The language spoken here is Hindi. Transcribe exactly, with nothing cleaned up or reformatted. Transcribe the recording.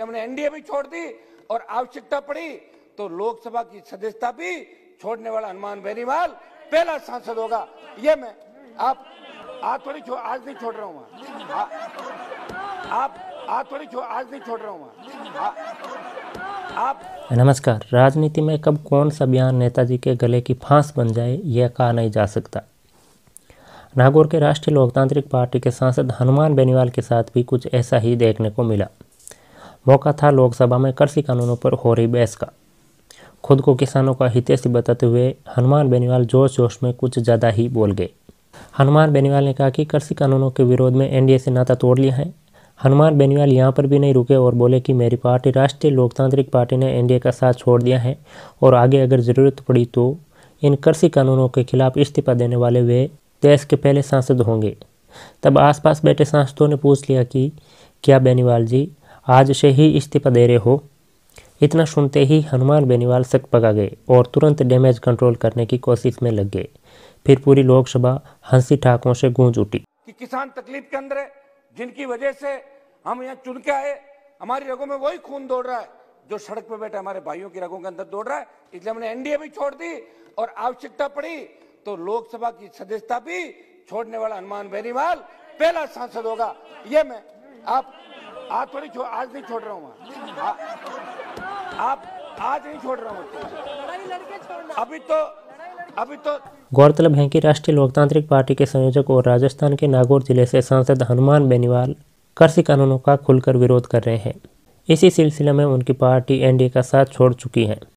हमने एनडीए भी छोड़ दी और आवश्यकता पड़ी तो लोकसभा की सदस्यता भी छोड़ने वाला हनुमान बेनीवाल पहला सांसद होगा। ये मैं आप आज थोड़ी छो, आज नहीं छोड़ रहा हूँ आप आज थोड़ी छो, आज नहीं छोड़ रहा हूँ आप। नमस्कार। राजनीति में कब कौन सा बयान नेताजी के गले की फांस बन जाए यह कहा नहीं जा सकता। नागौर के राष्ट्रीय लोकतांत्रिक पार्टी के सांसद हनुमान बेनीवाल के साथ भी कुछ ऐसा ही देखने को मिला। मौका था लोकसभा में कृषि कानूनों पर हो रही बहस का। खुद को किसानों का हितैषी बताते हुए हनुमान बेनीवाल जोश जोश में कुछ ज़्यादा ही बोल गए। हनुमान बेनीवाल ने कहा कि कृषि कानूनों के विरोध में एनडीए से नाता तोड़ लिया है। हनुमान बेनीवाल यहाँ पर भी नहीं रुके और बोले कि मेरी पार्टी राष्ट्रीय लोकतांत्रिक पार्टी ने एनडीए का साथ छोड़ दिया है और आगे अगर ज़रूरत पड़ी तो इन कृषि कानूनों के खिलाफ इस्तीफा देने वाले वे देश के पहले सांसद होंगे। तब आसपास बैठे सांसदों ने पूछ लिया कि क्या बेनीवाल जी आज से ही इस्तीफा दे रहे हो। इतना सुनते ही हनुमान बेनीवाल सक पका गए और तुरंत डैमेज कंट्रोल करने की कोशिश में लग गए। फिर पूरी लोकसभा हंसी ठाकों से गूंज उठी कि किसान तकलीफ के अंदर है, जिनकी वजह से हम यहाँ चुन के आए। हमारी रगों में वही खून दौड़ रहा है जो सड़क पे बैठे हमारे भाइयों की रगों के अंदर दौड़ रहा है। इसलिए हमने एनडीए भी छोड़ दी और आवश्यकता पड़ी तो लोकसभा की सदस्यता भी छोड़ने वाला हनुमान बेनीवाल पहला सांसद होगा। ये मैं आप आज थोड़ी छो, आज नहीं छोड़ रहा हूँ आप आज नहीं छोड़ रहा हूँ अभी तो अभी तो गौरतलब है कि राष्ट्रीय लोकतांत्रिक पार्टी के संयोजक और राजस्थान के नागौर जिले से सांसद हनुमान बेनीवाल कृषि कानूनों का खुलकर विरोध कर रहे हैं। इसी सिलसिले में उनकी पार्टी एनडीए का साथ छोड़ चुकी है।